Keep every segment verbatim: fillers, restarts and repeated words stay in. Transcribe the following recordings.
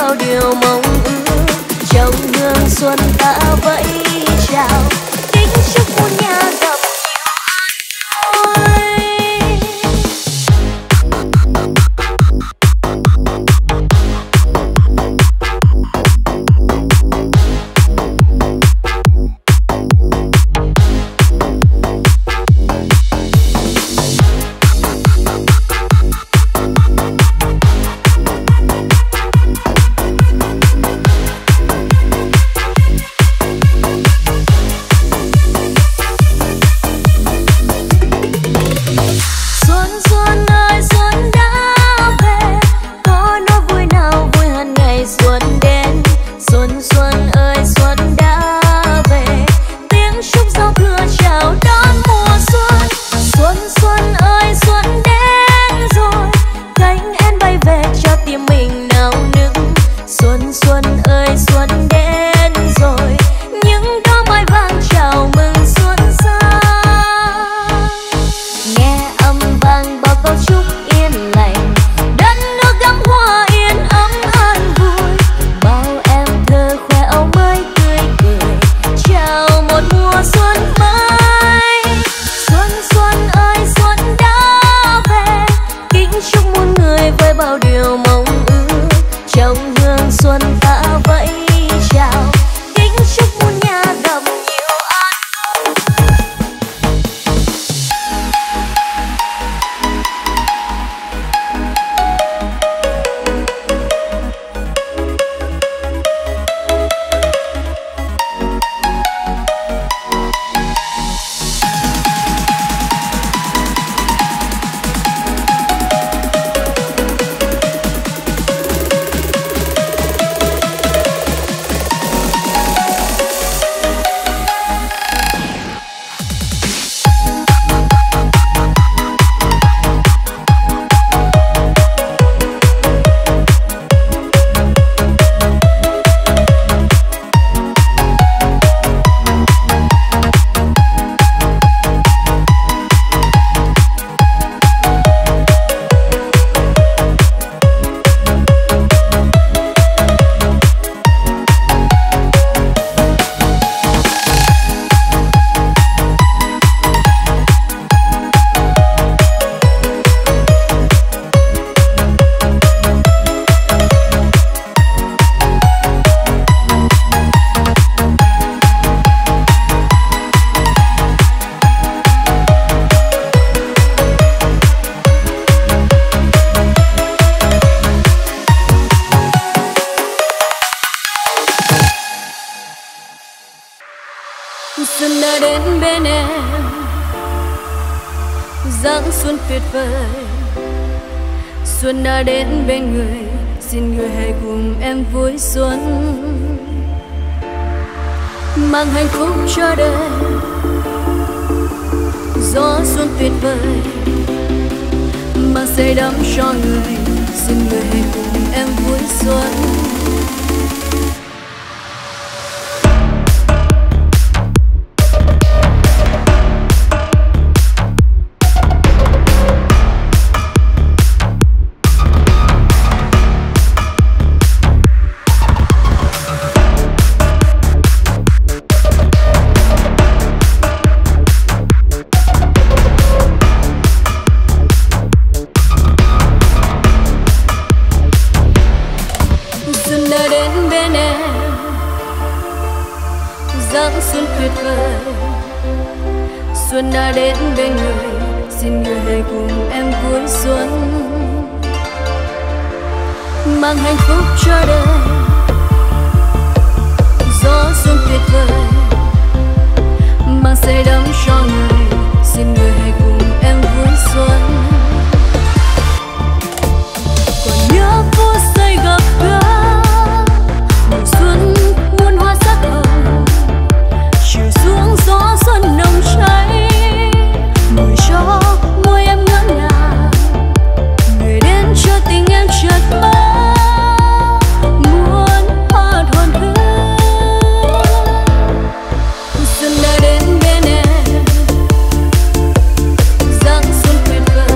bao điều mong ước. Trong hương xuân ta vẫy chào, kính chúc muôn nhà gặp xuân đã đến bên em, dáng xuân tuyệt vời. Xuân đã đến bên người, xin người hãy cùng em vui xuân, mang hạnh phúc cho đời. Gió xuân tuyệt vời, mang say đắm cho người, xin người hãy cùng em vui xuân. Xuân tuyệt vời, xuân đã đến bên người, xin người hãy cùng em vui xuân, mang hạnh phúc cho đời. Gió xuân tuyệt vời, mang say đắm cho người, xin người hãy cùng em vui xuân. Còn nhớ phút giây gặp gỡ, mùa xuân muôn hoa sắc hồng, chiều xuống gió xuân nồng cháy, mùi cho môi em ngỡ ngàng, người đến cho tình em chợt mơ, muốn hát hồn hương. Xuân đã đến bên em, dáng xuân tuyệt vời,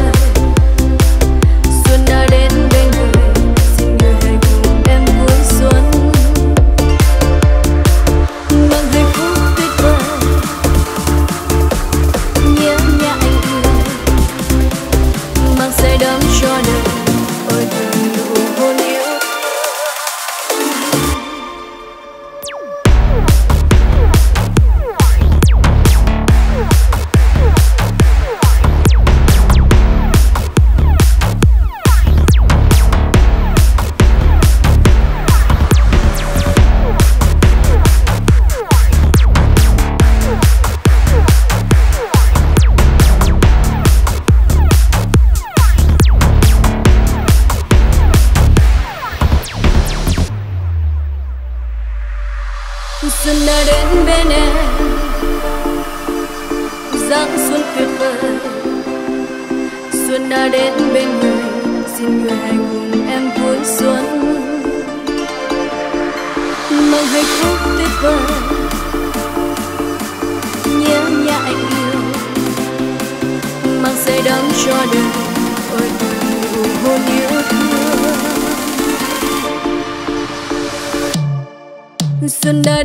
Xuân đã đến bên em, dáng xuân tuyệt vời. Xuân đã đến bên người, xin người hãy cùng em vui xuân. Mang hạnh phúc tuyệt vời, nhớ nhà anh yêu, mang say đắm cho đời, ôi đời nụ hôn yêu thương. Xuân đã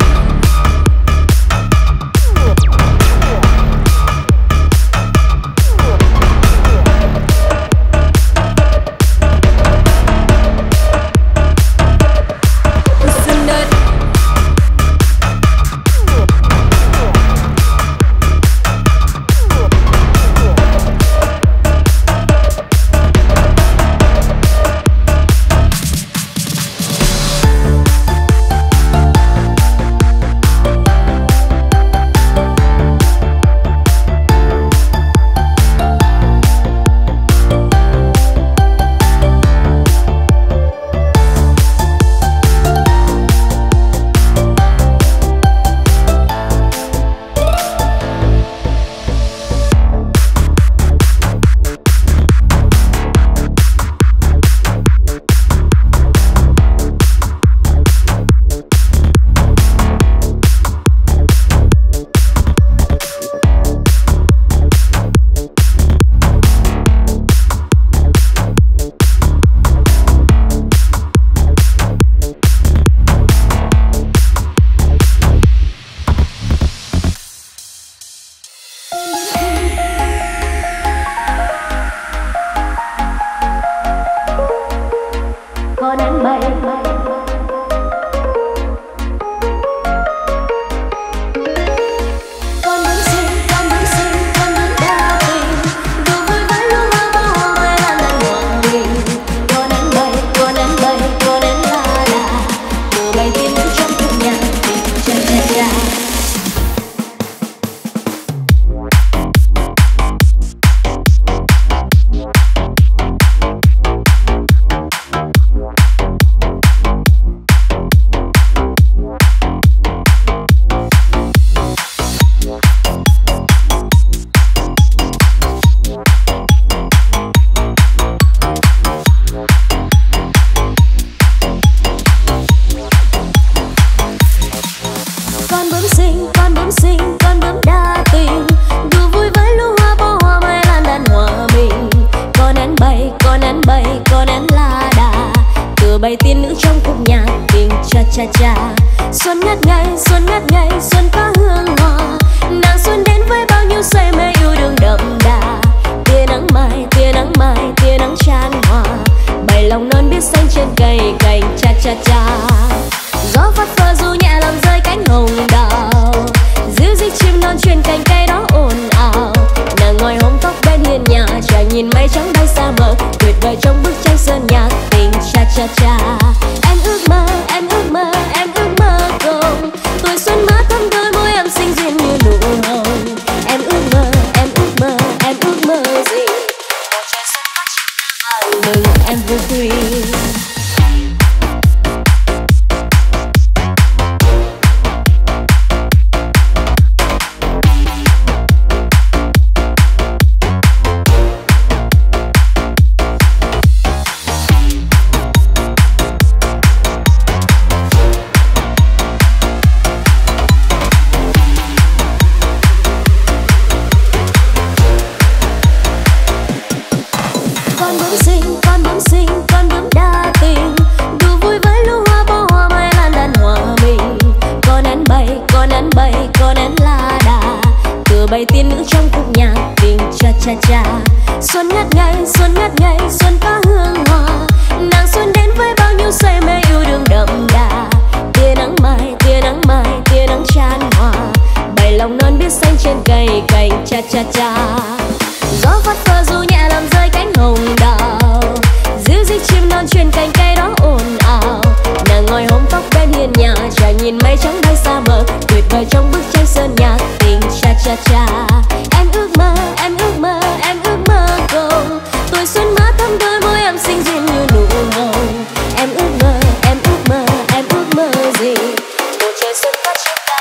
em ước mơ em ước mơ gì bầu trời xuân phát trên cao.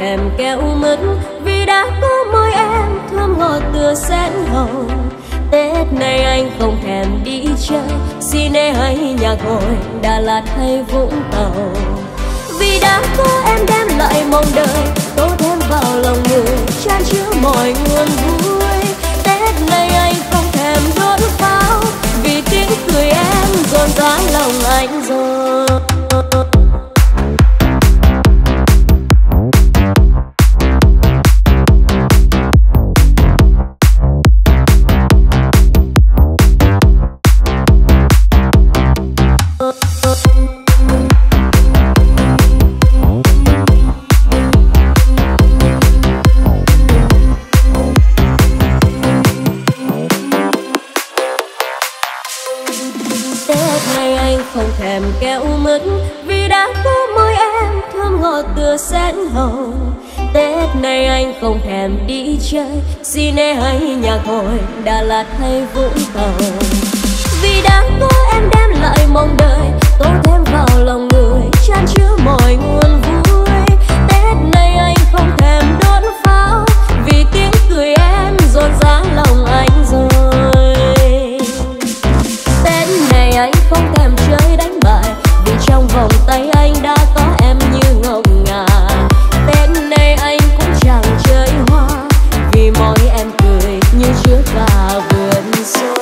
thèm keo mứt, vì đã có môi em thơm ngọt tựa sen hồng. Tết này anh không thèm đi chơi Cine hay nhà gội, Đà Lạt hay Vũng Tàu, vì đã có em đem lại mong đời, tô thêm vào lòng người chan chứa mọi nguồn vui. Tết này anh không thèm đốt pháo, vì tiếng cười em rộn rã lòng anh rồi. Kẹo mứt, vì đã có môi em thơm ngọt tựa sen hồng. Tết này anh không thèm đi chơi Cine hay nhà gội, Đà Lạt hay Vũng Tàu, vì đã có em đem lại mong đời, tô thêm vào lòng người chan chứa mọi nguồn vui. Tết này anh không thèm đốt pháo, vì tiếng cười em rộn rã lòng anh rồi. Tết này anh không thèm chơi đánh bài, vì trong vòng tay anh đã có em như ngọc ngà. Tết này anh cũng chẳng chơi hoa, vì môi em cười như chứa cả vườn xuân.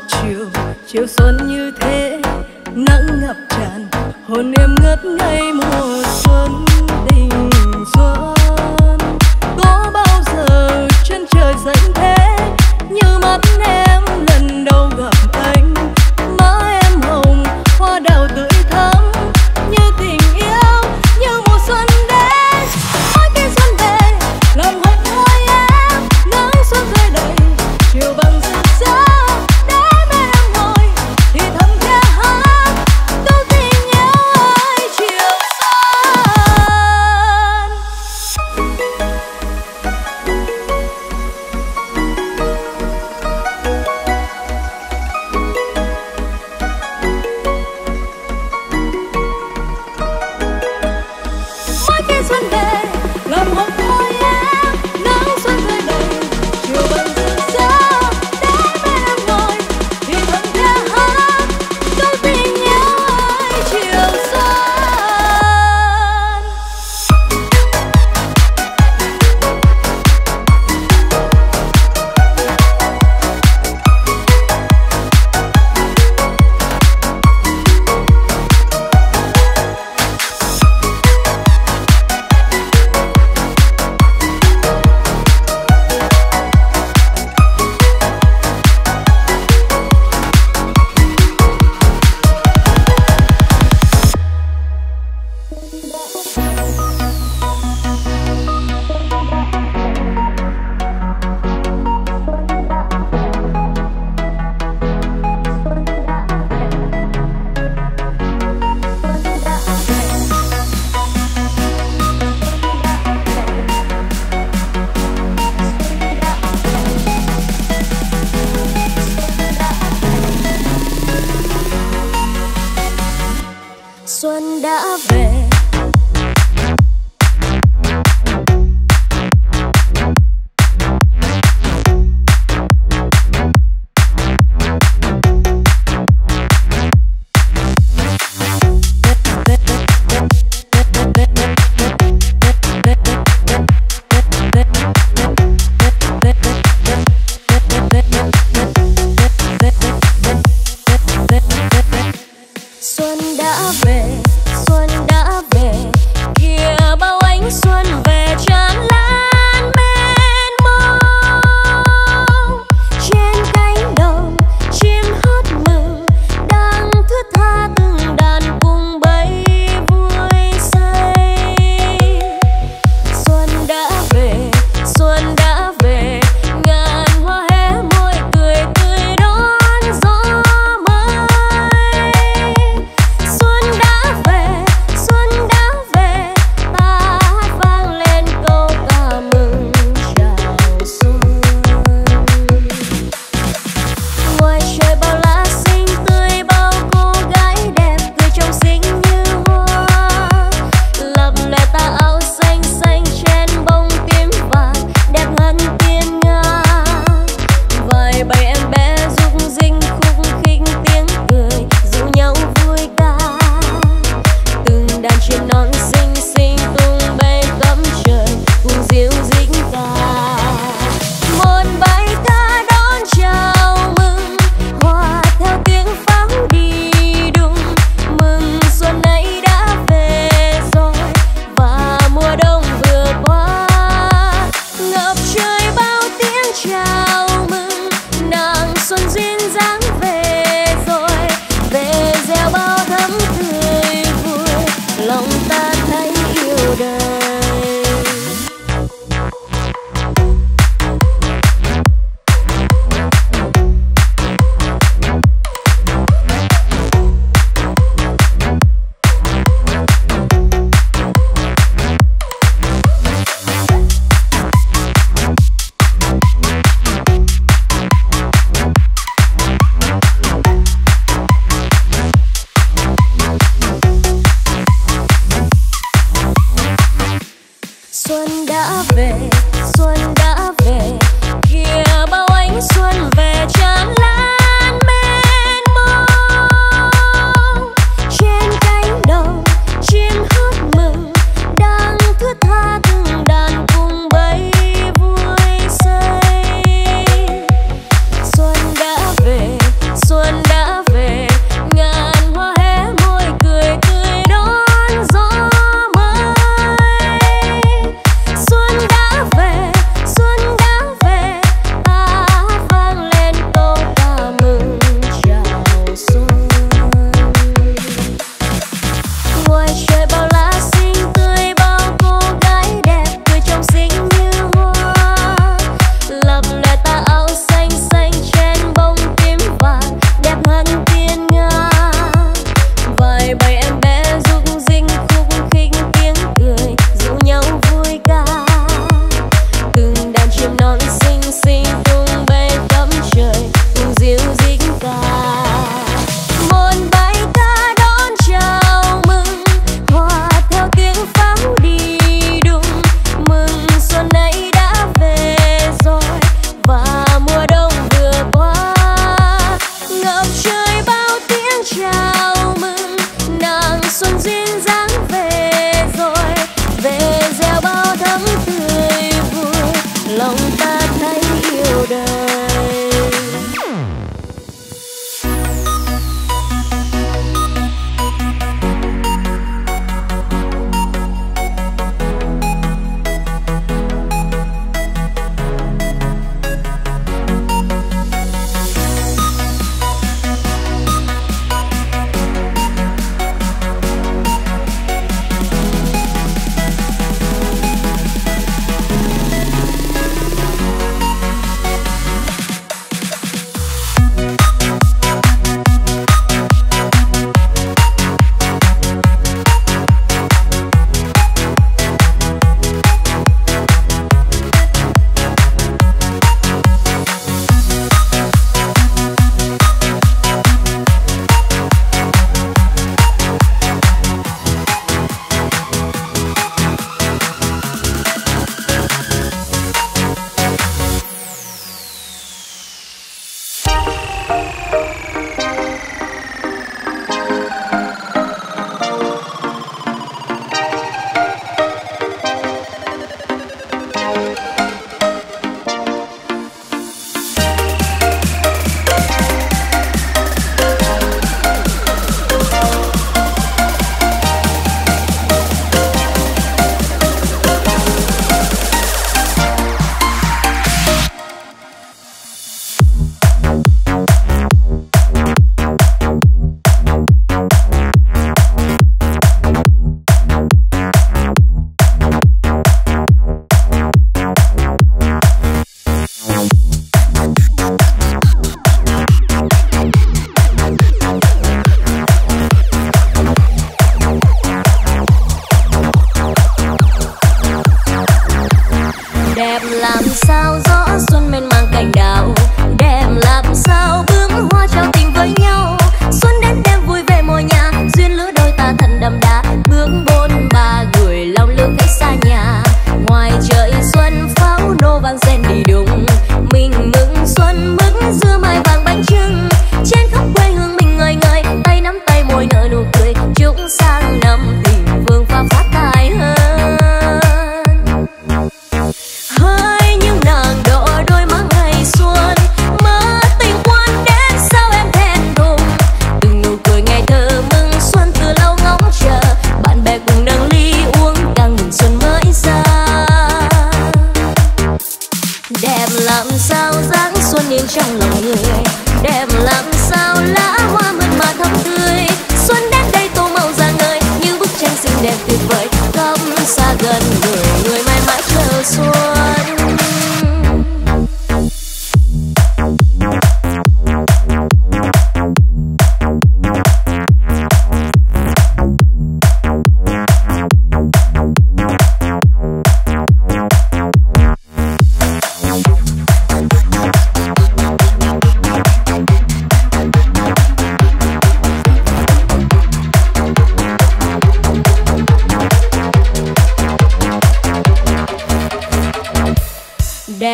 chiều, chiều xuân như thế nắng ngập tràn, hồn em ngất ngây mùa xuân tình xuân. Có bao giờ chân trời xanh thế như mắt em lần đầu gặp anh, má em hồng hoa đào tươi thắm như tình yêu, như mùa xuân đến. Mỗi khi xuân về lòng hồn thôi em, nắng xuân rơi đầy chiều bằng rực rỡ. Để bên em ngồi thì thầm khẽ hát câu tình yêu ơi chiều xuân.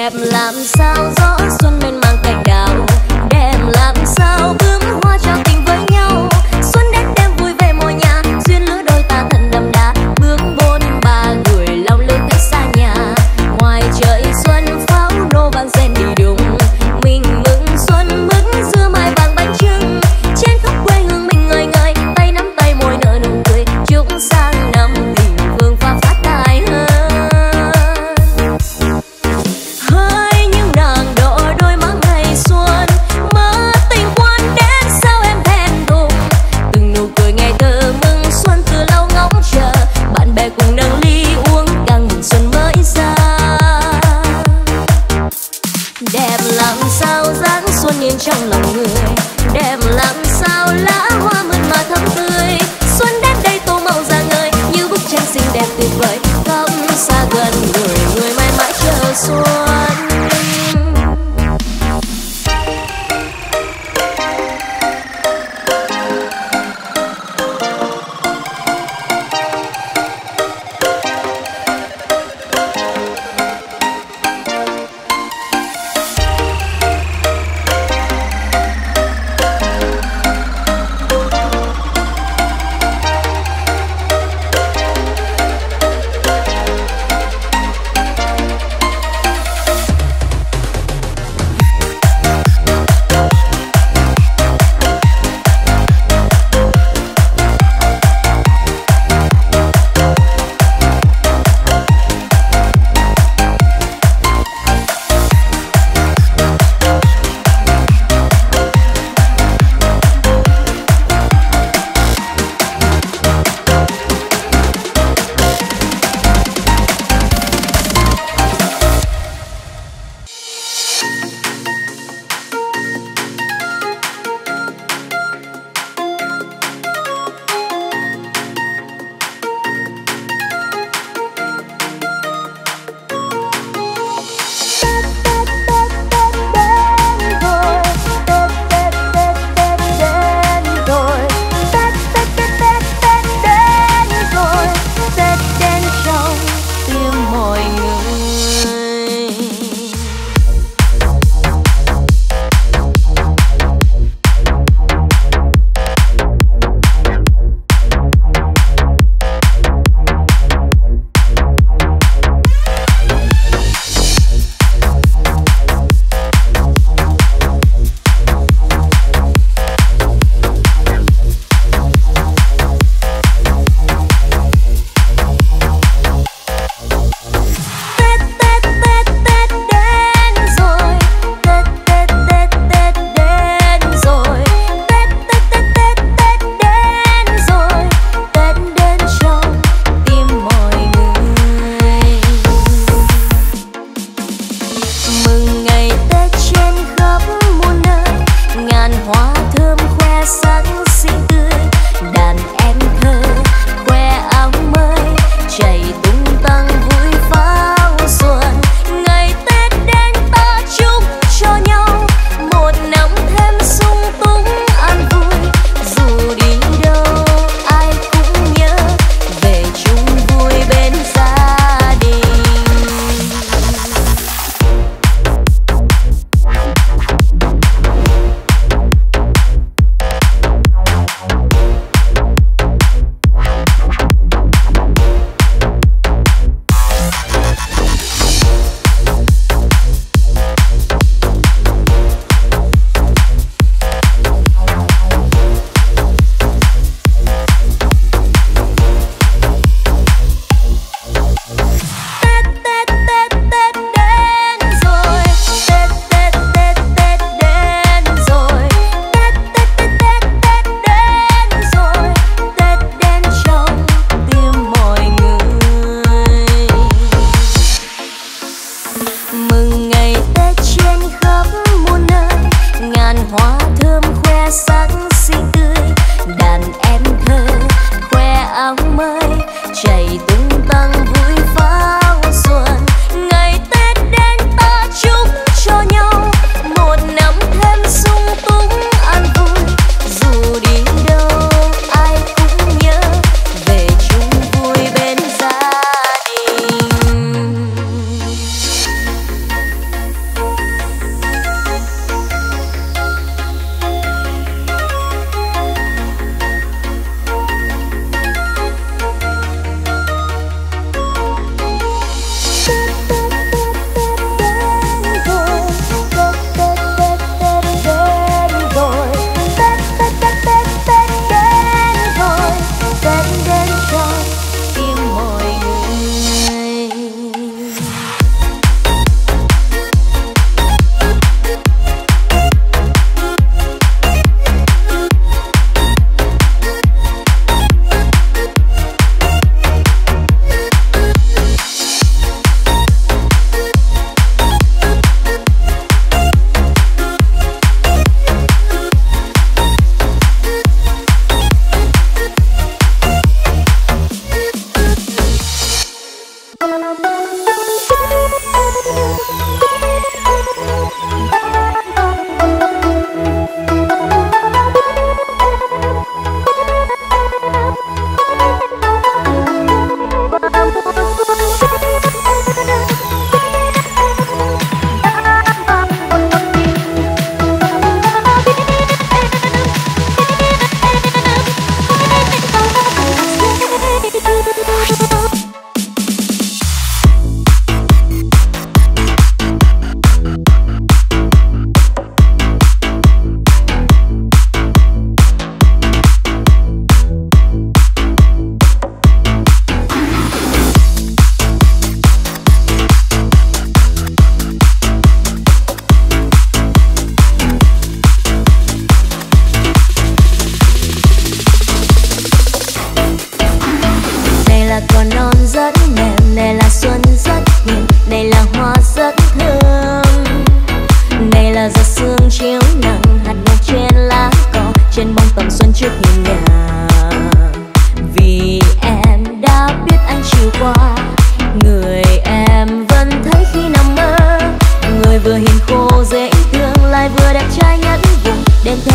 Đẹp làm sao gió xuân mênh mang cành đào, đẹp làm sao bướm hoa trao tình với nhau. Xuân đến đêm vui về mọi nhà, duyên lứa đôi ta thân đậm đà. Bước bốn ba người lòng lưng cách xa nhà, ngoài trời xuân pháo nổ vang rền đi đùng. Mình mừng xuân mừng dưa mai vàng bánh trưng, trên khắp quê hương mình ngời ngời, tay nắm tay môi nở nụ cười. Chúc sang năm tình vương pha phát tài hơn. Hỡi những nàng đỏ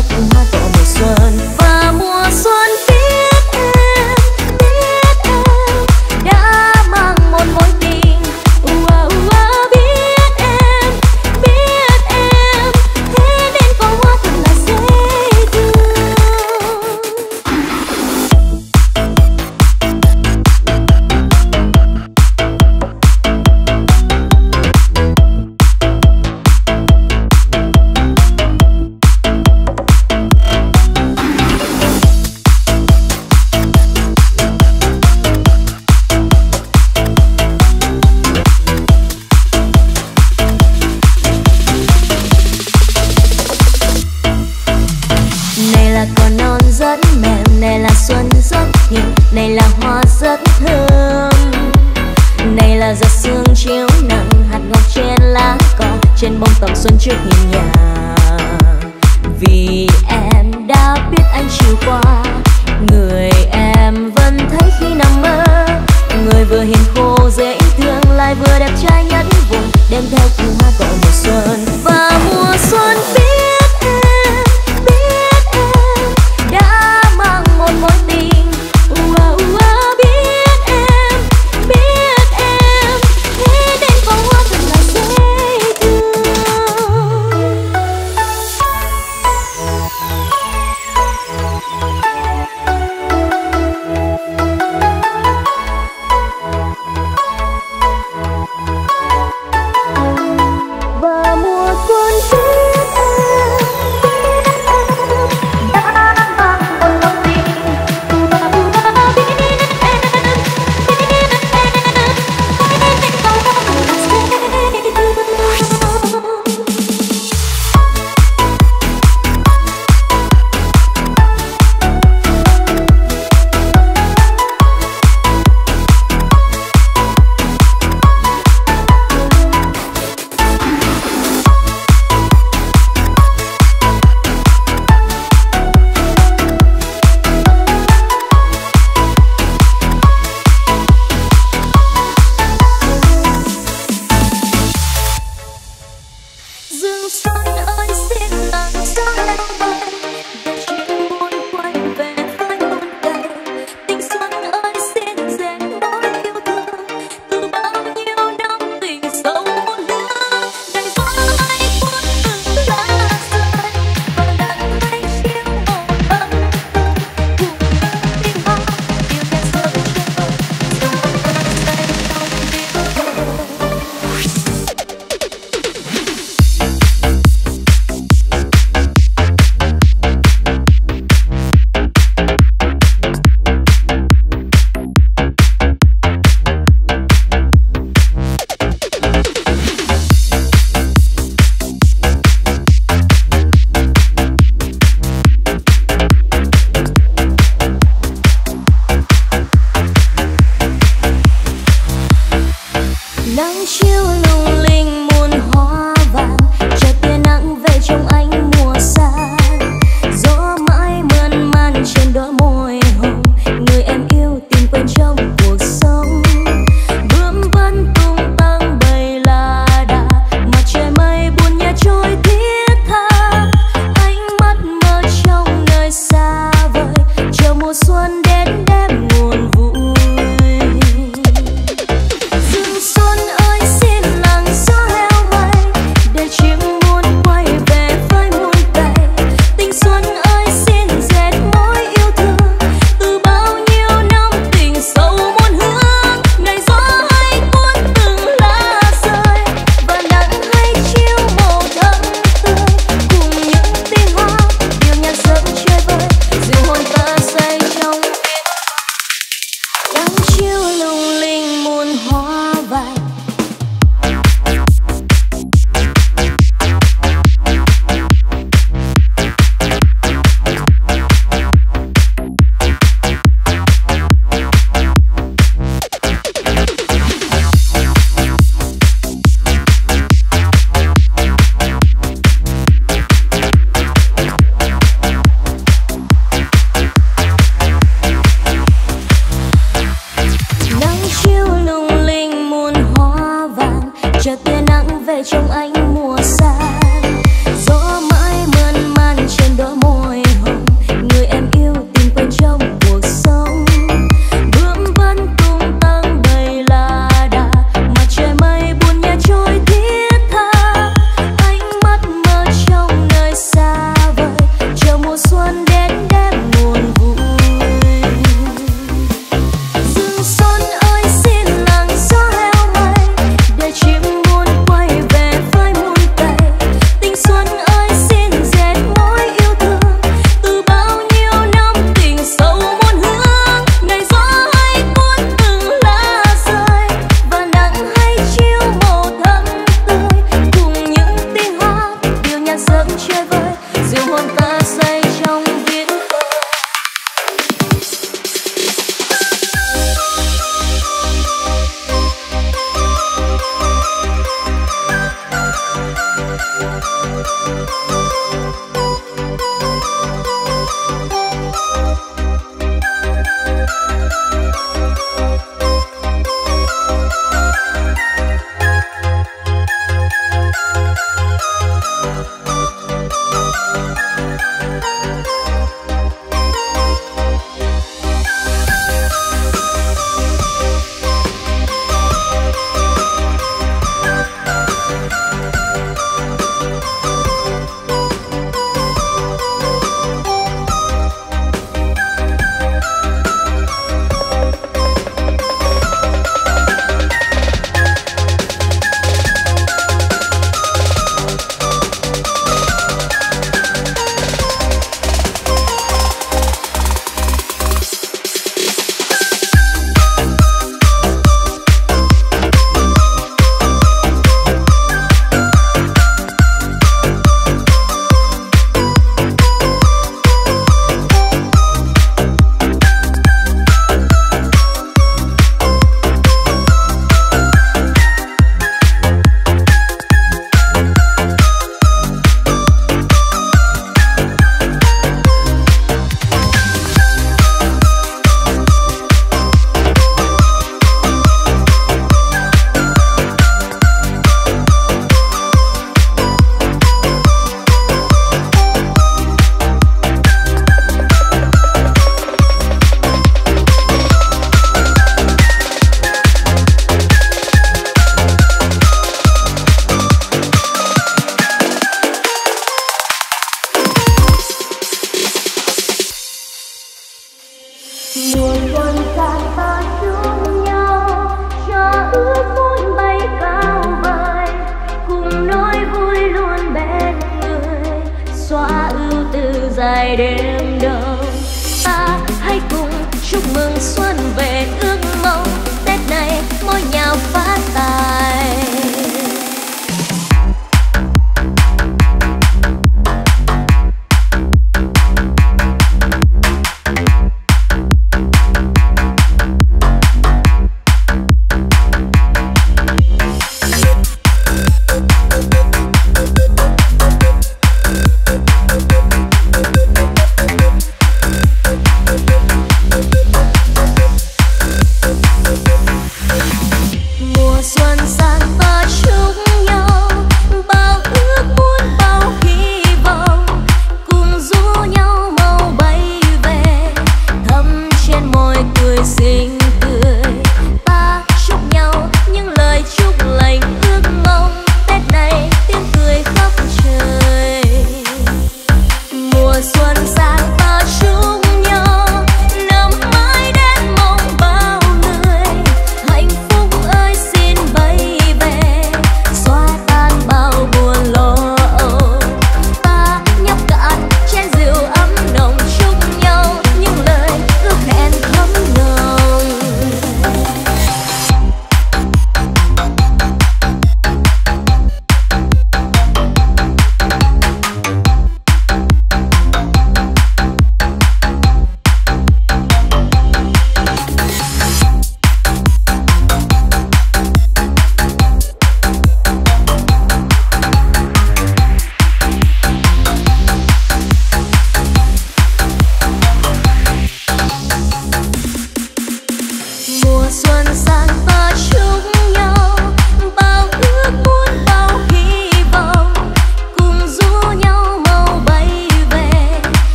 theo cùng hoa cỏ mùa xuân. Và mùa xuân biết em, biết em đã mang một mối tình. Wow, wow, biết em, biết em thế nên có hoa thật là dễ thương. Này là cỏ non rất mềm, này là xuân rất hiền, này là hoa rất thơm, này là giọt sương chiếu nặng hạt ngọc trên lá cỏ, trên bông tầm xuân trước hiên nhà. Vì em đã biết anh chiều qua, người em vẫn thấy khi nằm mơ, người vừa hiền khô dễ thương lại vừa đẹp trai nhất vùng, đem theo cùng hoa cỏ mùa xuân. Và mùa xuân biết em, biết em đã mang một mối tình. Wow, wow, biết em, biết em thế nên có hoa thật là dễ thương. xuân đến đêm buồn vui. Rừng xuân ơi xin lặng gió heo mây, để chim muôn quay về với muôn cây. Tình xuân ơi xin dệt mối yêu thương, từ bao nhiêu năm tình sâu muôn hướng. Ngày gió hay cuốn từng lá rơi, và nắng hay chiếu màu thắm tươi, cùng những tiếng hát điều nhạc giấc chơi vơi, dịu hồn ta say trong viễn vời. Mùa xuân sang ta chung nhau, cho ước muốn bay cao vời, cùng nỗi vui luôn bên người, xóa ưu tư dài đêm đông. Ta hãy cùng chúc mừng xuân về, ước mong Tết này mỗi nhà phát tài.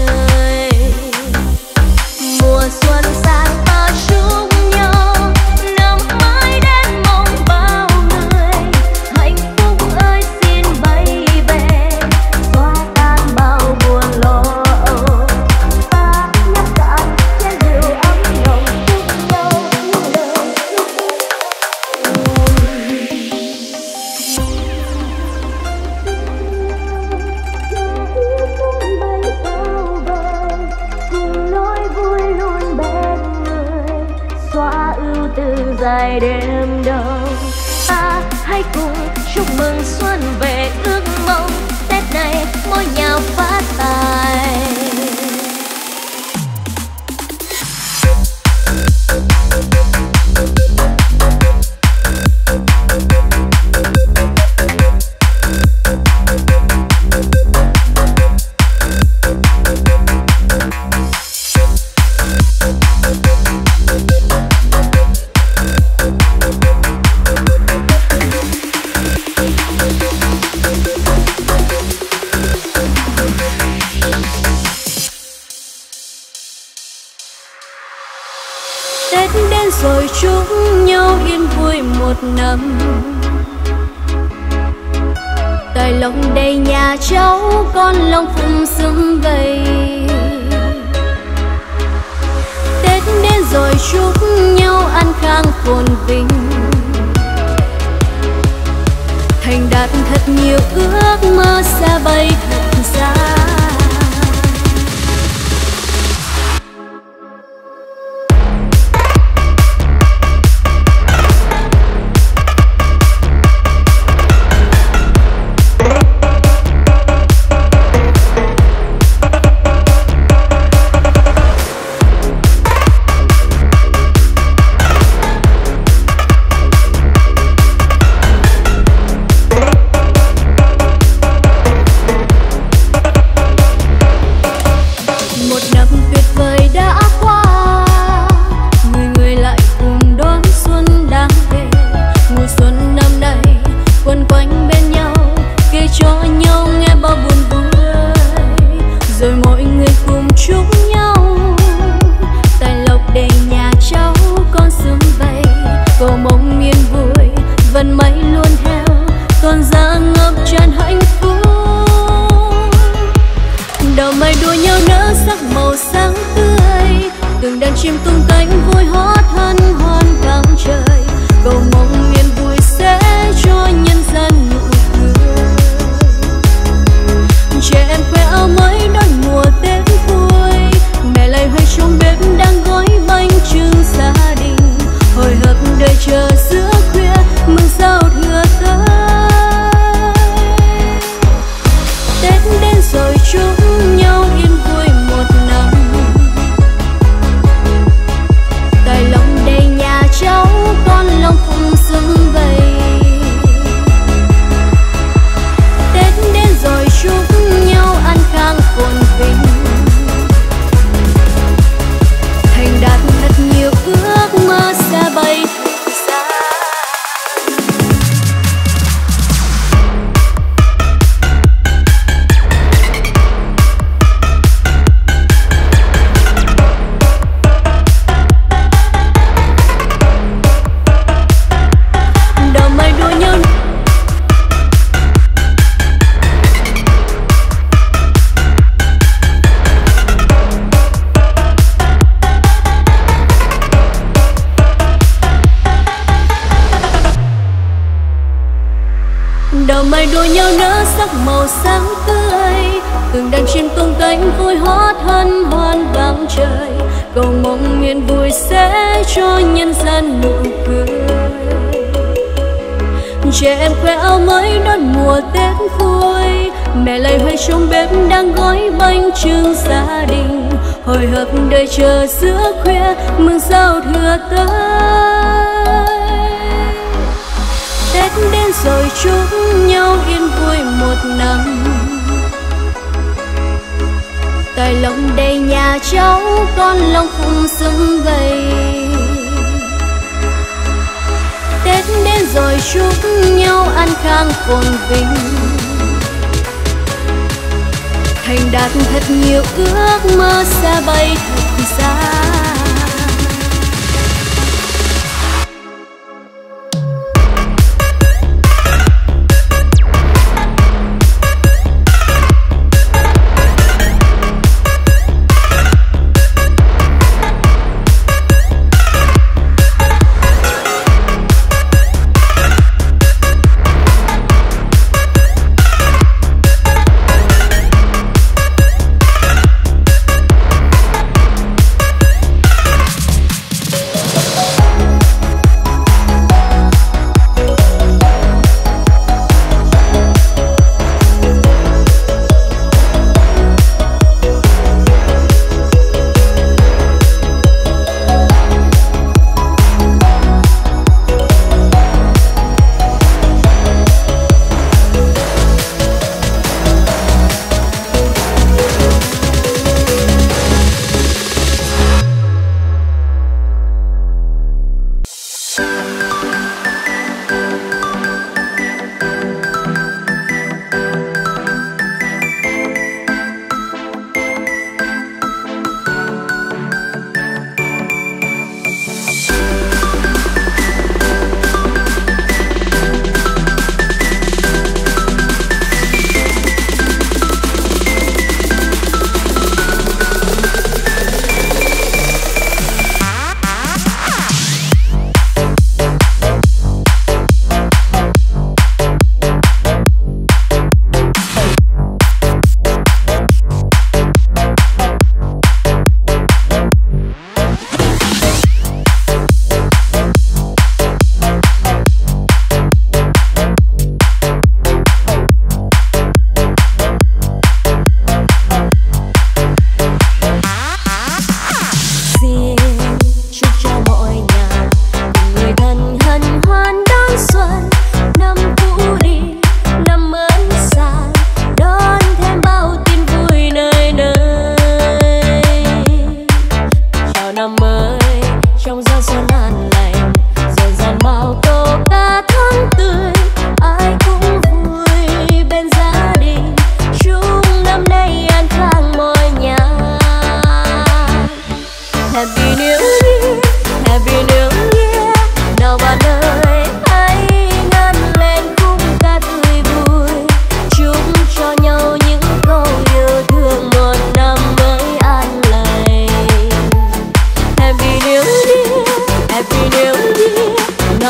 xuân sang ta chung nhau, từ dài đêm đông. Ta hãy cùng chúc mừng xuân về, ước mong Tết này mỗi nhà phát tài. Tết đến rồi chúc nhau yên vui một năm, tài lộc đầy nhà cháu, con lòng phụng sum vầy. Tết đến rồi chúc nhau an khang phồn vinh, thành đạt thật nhiều ước mơ xa bay thật xa. Chim tung cánh vui hót hân hoan vang trời, cầu mong niềm vui sẽ cho nhân dân nụ cười. Trẻ em khoe áo mới đón mùa Tết vui, mẹ lại hoay trong bếp đang gói bánh trưng gia đình, hồi hộp đợi chờ giữa khuya mừng giao thừa tới. Tết đến rồi chúc nhau yên vui một năm, lòng đầy nhà cháu, con lòng phụng sum vầy. Tết đến rồi chúc nhau an khang phồn vinh, thành đạt thật nhiều ước mơ xa bay thật xa. Đầu mây đua nhau nở sắc màu sáng tươi, từng đàn chim tung cánh vui hót hân hoan vang trời, cầu mong niềm vui sẽ cho nhân dân nụ cười. Trẻ em khoe áo mới đón mùa Tết vui, mẹ lại hoay trong bếp đang gói bánh trưng gia đình, hồi hộp đợi chờ giữa khuya mừng giao thừa tới. Tết đến rồi chúc nhau yên vui một năm, tài lộc đầy nhà cháu, con lòng phụng sum vầy. Tết đến rồi chúc nhau an khang phồn vinh, thành đạt thật nhiều ước mơ xa bay thật xa.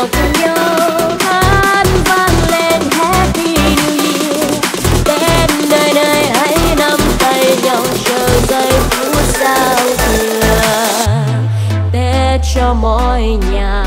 nào cùng nhau hát vang lên Happy New Year. Tết nơi nơi hãy nắm tay nhau chờ giây phút giao thừa, Tết cho mọi nhà.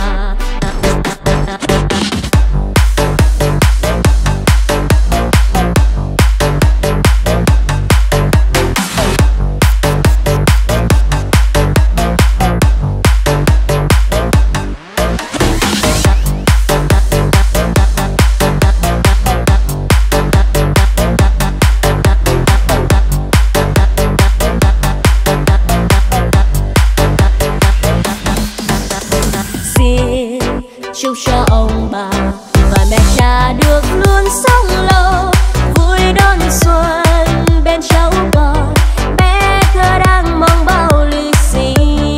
Chúc cho ông bà và mẹ cha được luôn sống lâu, vui đón xuân bên cháu con, bé thơ đang mong bao lì xì.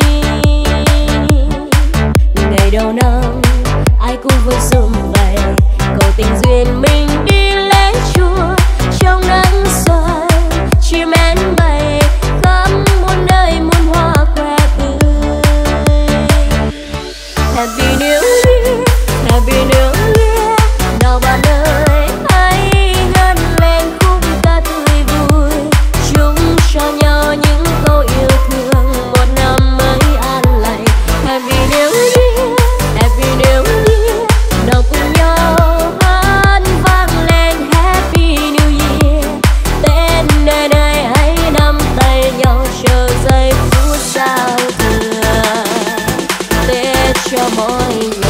Ngày đầu năm ai cũng vui sum vầy, cầu tình duyên mình đi lễ chùa trong nắng xuân, chim én bay khắp muôn nơi muôn hoa khoe tươi. Happy New Year, Happy New Year, nào bạn ơi hãy ngân lên khúc ca tươi vui, chúc cho nhau những câu yêu thương một năm mới an lành. Happy New Year, Happy New Year, nào cùng nhau hát vang lên Happy New Year. Tết nơi nơi hãy nắm tay nhau chờ giây phút giao thừa, Tết cho mọi nhà.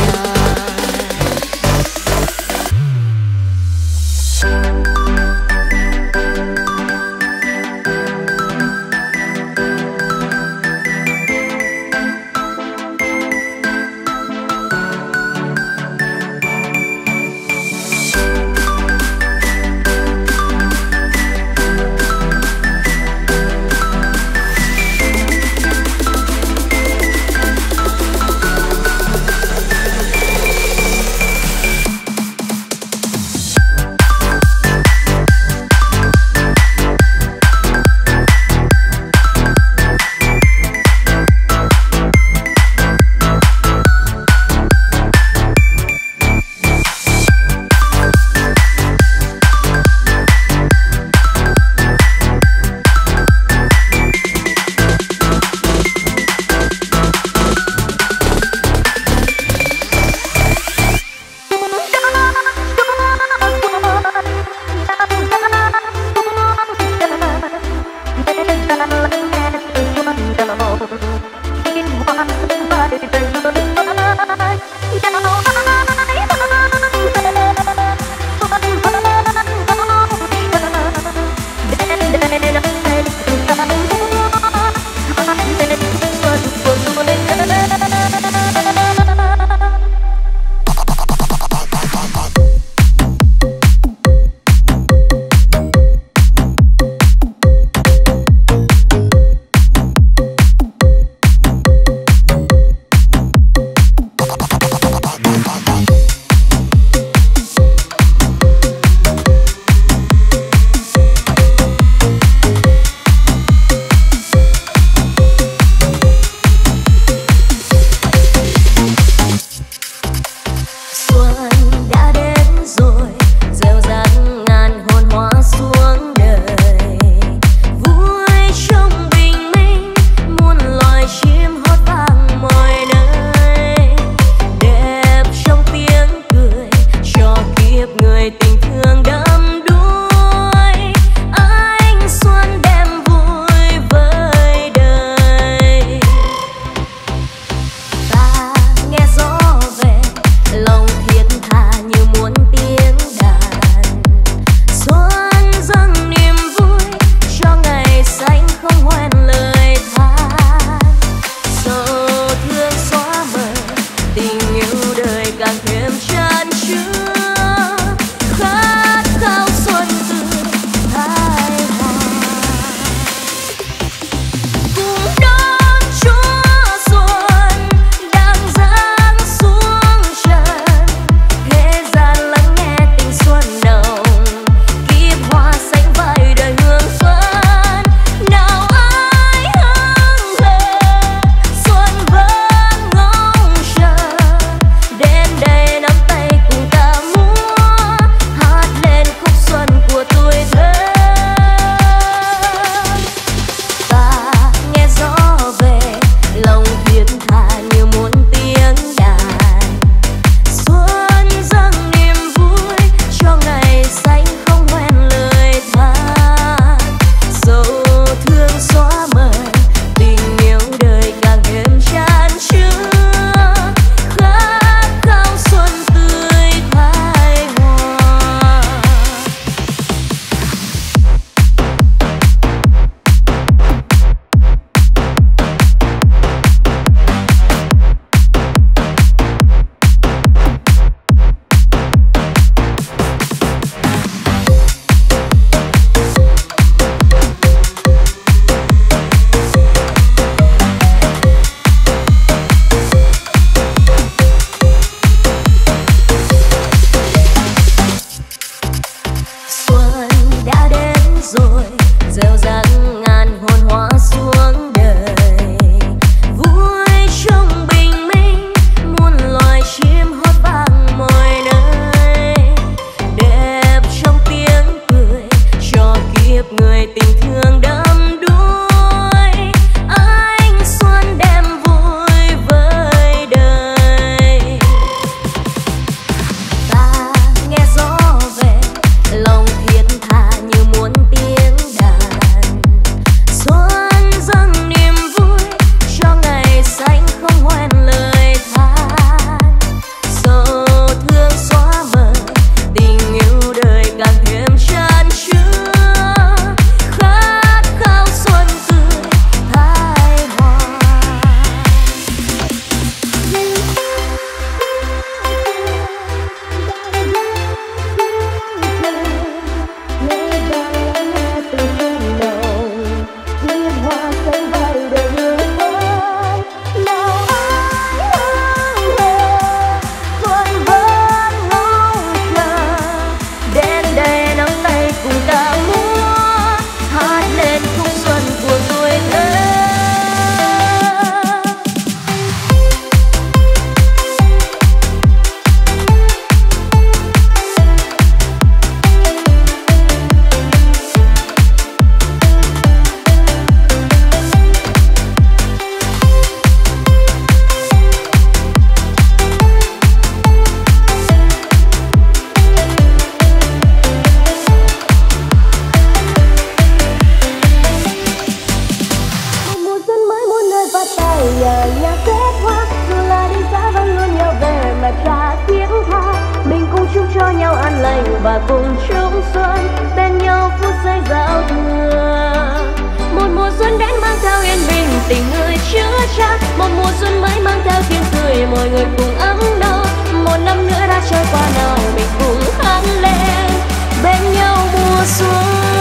và cùng chung xuân bên nhau phút giây giao thừa. Một mùa xuân đến mang theo yên bình tình người chứa chan, một mùa xuân mới mang theo tiếng cười mọi người cùng ấm no. Một năm nữa đã trôi qua nào mình cùng hát lên bên nhau mùa xuân.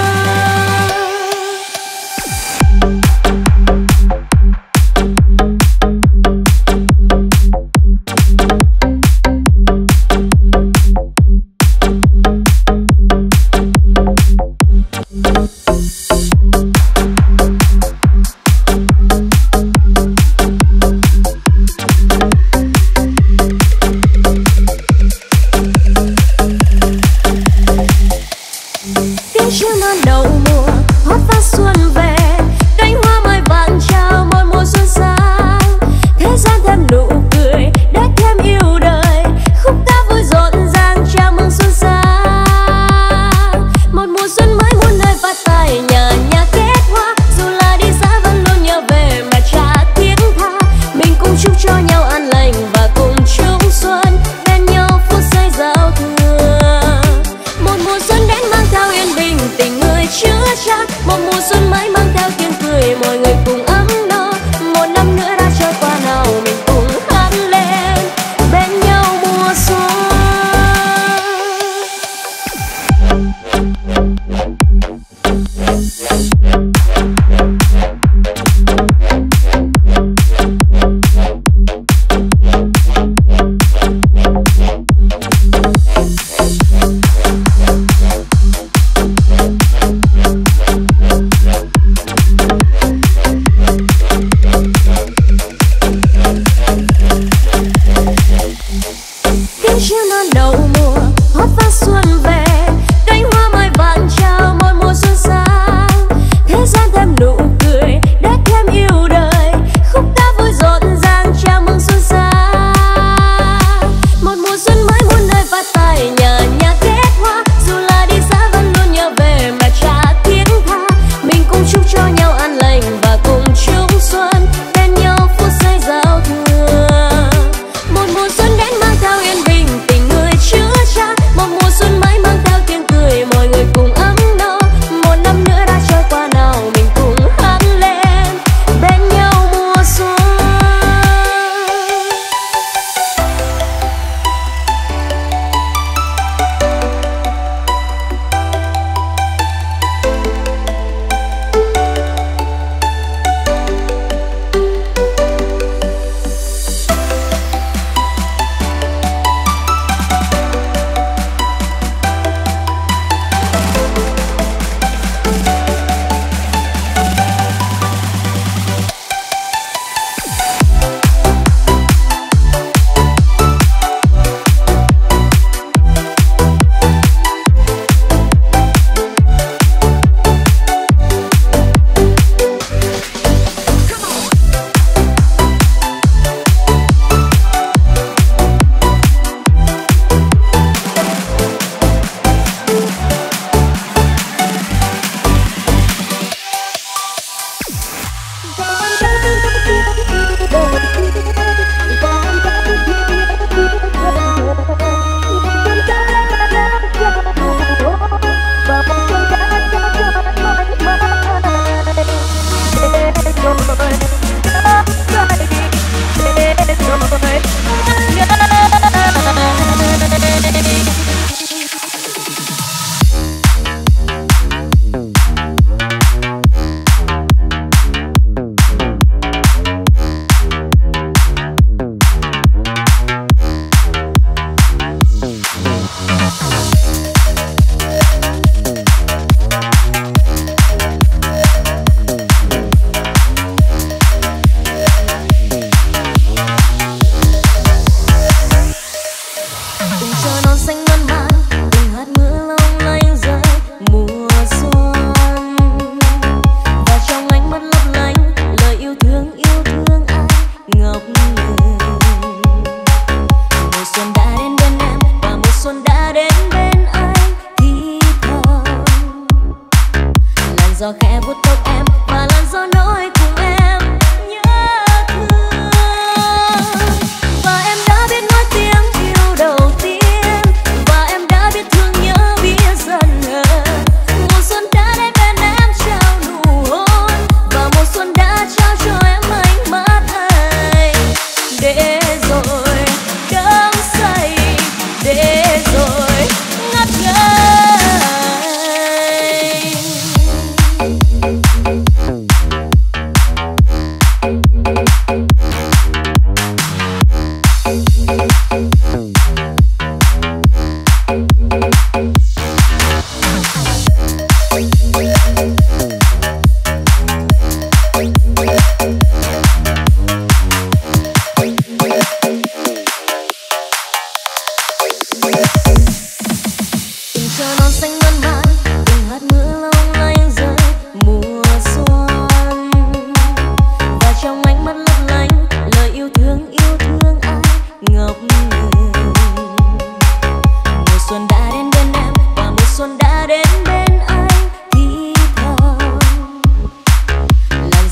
gió khẽ vuốt tóc em và làn gió nói cùng em nhớ thương. Và em đã biết nói tiếng yêu đầu tiên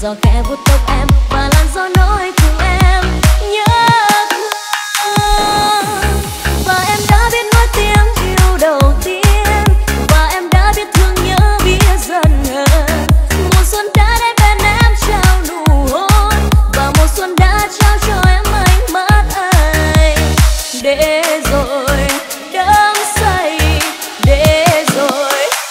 gió khẽ vuốt tóc em và làn gió nói cùng em nhớ thương. Và em đã biết nói tiếng yêu đầu tiên, và em đã biết thương nhớ biết dần hơn. Mùa xuân đã đến bên em trao nụ hôn, và mùa xuân đã trao cho em ánh mắt ấy. Để rồi đắm say, để rồi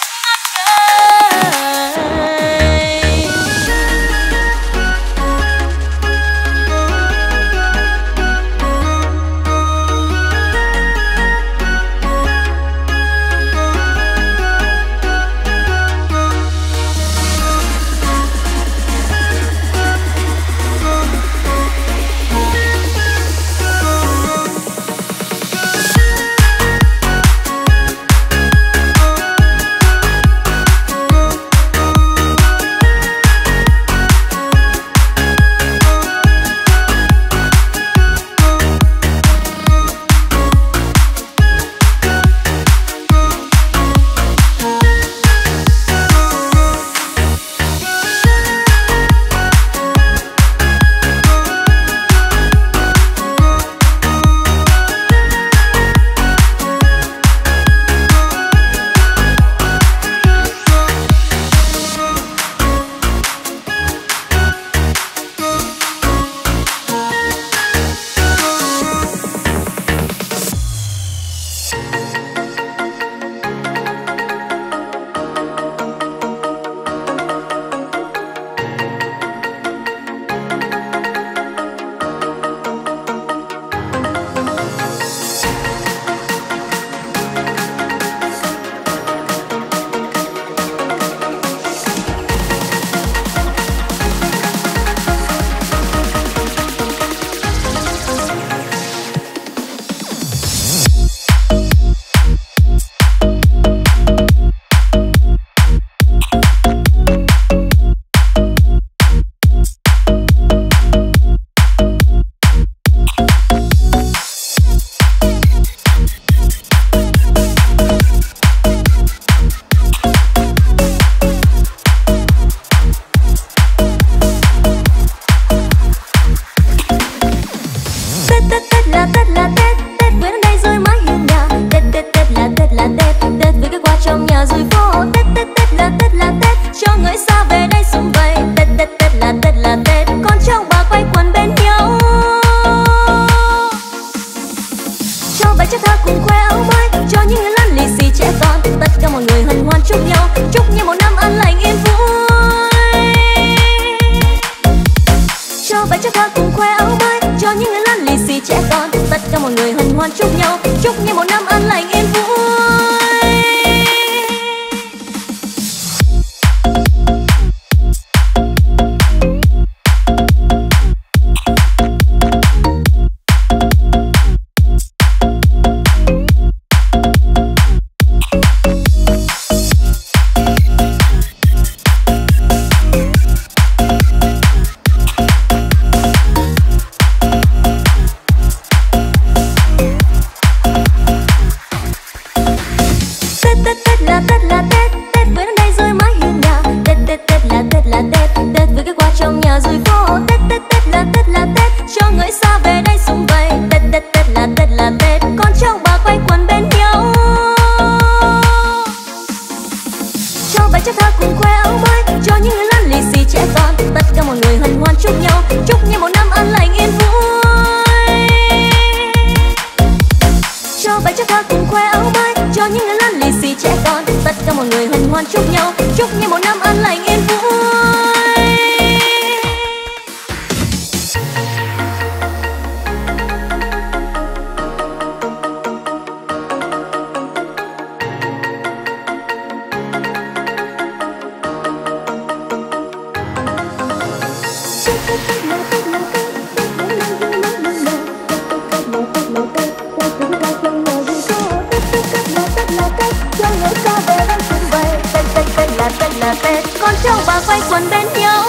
con trâu bà quay quần bên nhau.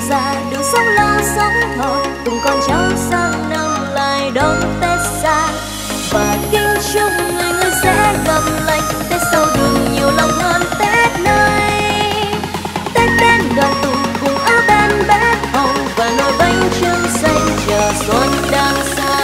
già được sống lâu sống thọ, cùng con cháu sang năm lại đón Tết xa. Và kính chúc người người sẽ gặp lành, Tết sau đường nhiều lòng hơn Tết nay. Tết đến đoàn tụ cùng áo bên bếp hồng, và nồi bánh trưng xanh chờ xuân đang xa.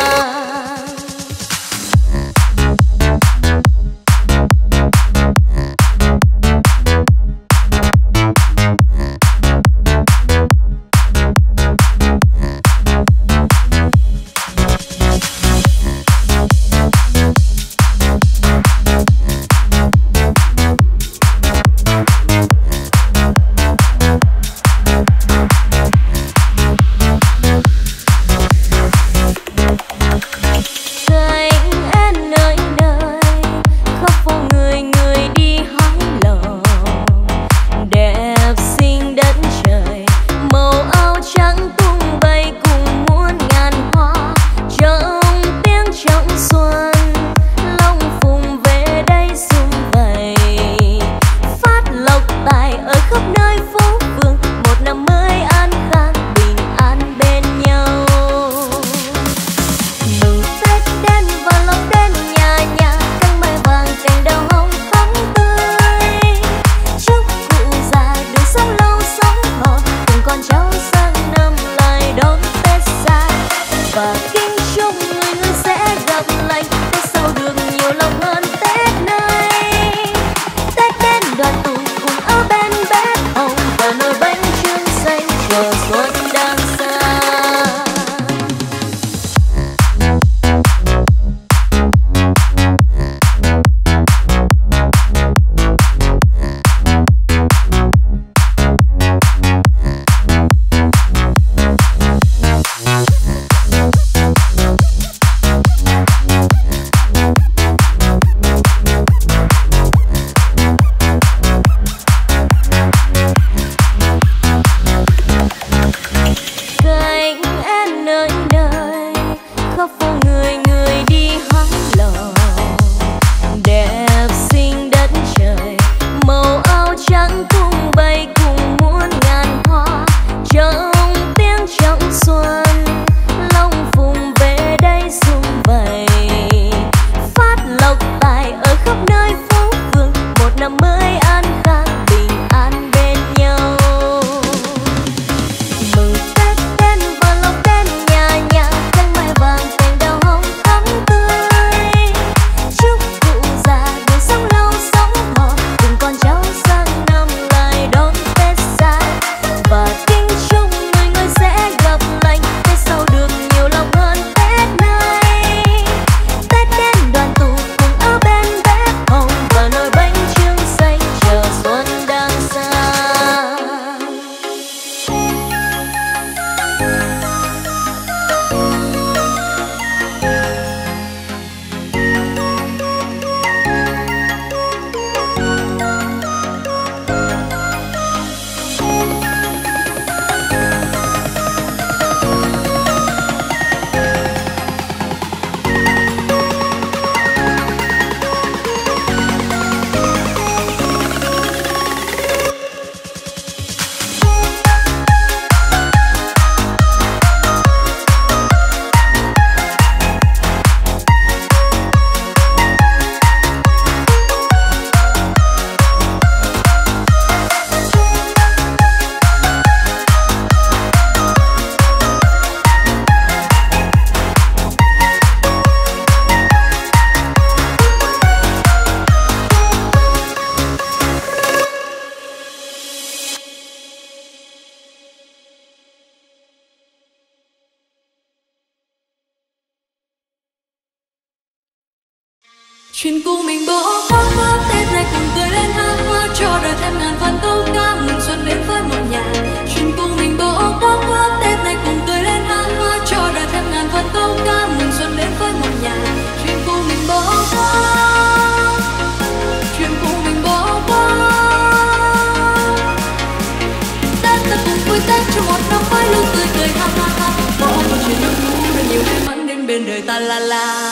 Chuyện cũ mình bỏ qua qua Tết này cùng cười lên hát hoa cho đời thêm ngàn vạn câu ca mừng xuân đến với một nhà. Chuyện cũ mình bỏ qua qua Tết này cùng cười lên hát hoa cho đời thêm ngàn vạn câu ca mừng xuân đến với một nhà. Chuyện cũ mình bỏ qua, chuyện cũ mình bỏ qua. Tết ta cùng vui Tết cho một năm mới luôn tươi cười ha ha ha. Bỏ qua chuyện năm cũ rồi nhiều may mắn đến bên đời ta la la.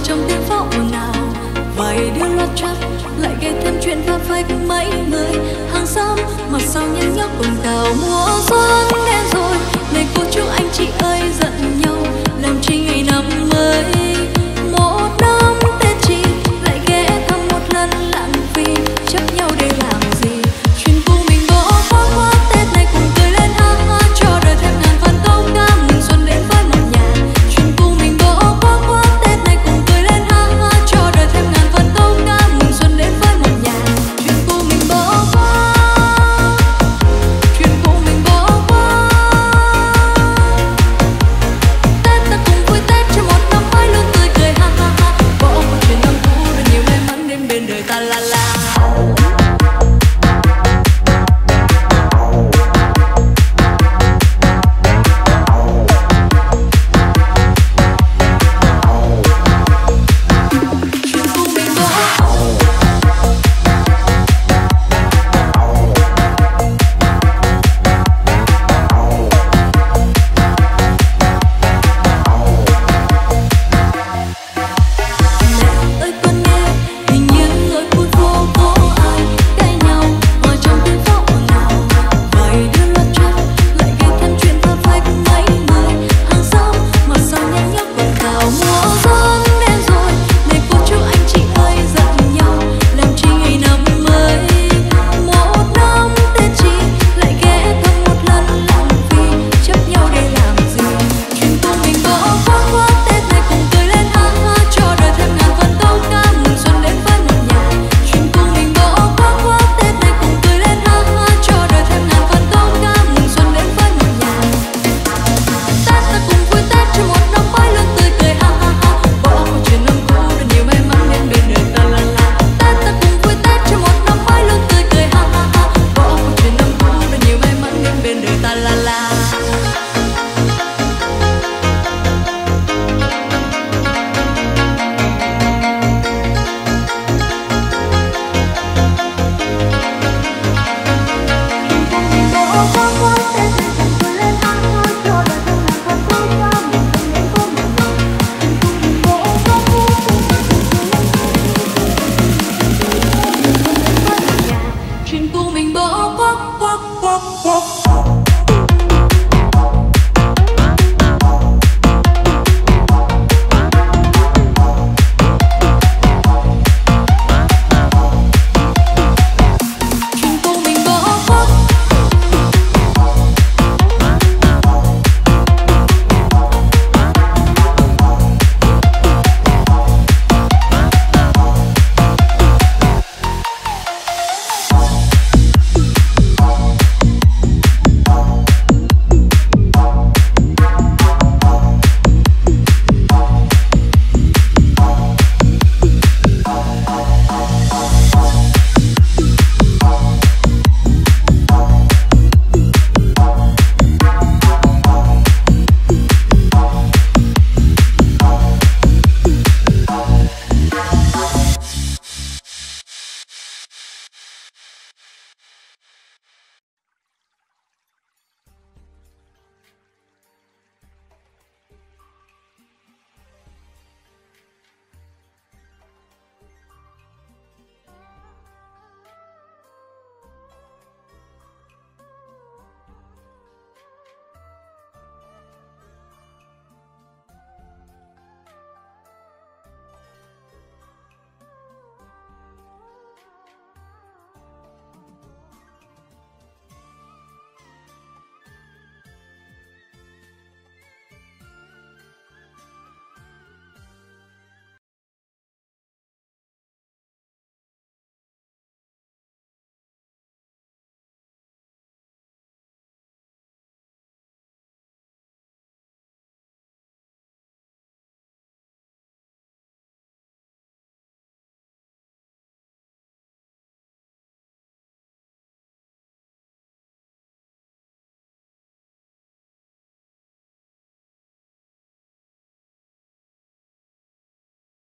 trong tiếng pháo ồn ào. Vài đứa lót chắc lại gây thêm chuyện pha phách mấy người hàng xóm mặt sau nhăn nhóc cùng cào. Mùa xuân đến rồi này cô chú anh chị ơi, giận nhau làm chi ngày năm mới. Một năm Tết chị lại ghé thăm một lần lãng phí, chấp nhau để làm gì? Chuyện cũ mình bỏ qua qua, Tết này cùng cười lên ha ha, cho đời thêm ngàn phần câu ca mừng xuân đến với một nhà. Chuyện cũ mình bỏ qua qua, Tết này cùng cười lên ha ha, cho đời thêm ngàn phần câu ca mừng xuân đến với một nhà. Chuyện cũ mình bỏ qua, chuyện cũ mình bỏ qua. Tết ta cùng vui Tết cho một năm mới luôn tươi cười ha ha ha, bỏ qua chuyện năm cũ rồi nhiều may mắn đến bên đời ta la la. Chuyện cũ mình bỏ qua qua qua qua.